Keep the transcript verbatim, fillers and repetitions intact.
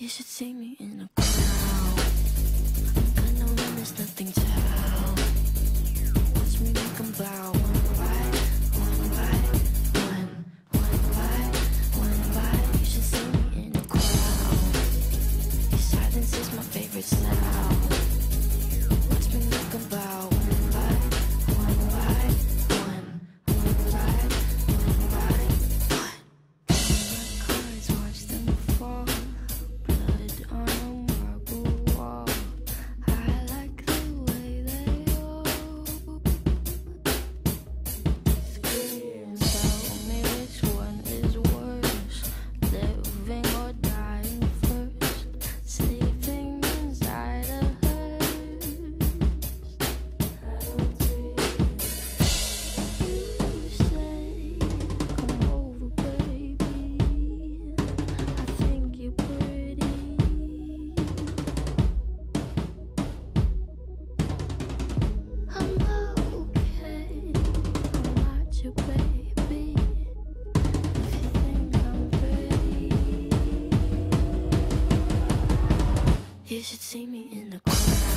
You should see me in a crowd. I know when there's nothing to help. Watch me make 'em bow. One bite, one bite, one, one bite, one bite. You should see me in a crowd. Your silence is my favorite sound. Watch me make 'em bow. One bite, one bite, one, one bite, one bite, one. My cards, watch them fall. Blood on a marble wall. I like the way they all scream. Tell me which one is worse, living or dying first. Sleeping inside a hearse. I don't dream. You say, come over, baby. I think you're pretty. I'm okay. I'm not your baby. If you think I'm pretty, you should see me in the crowd.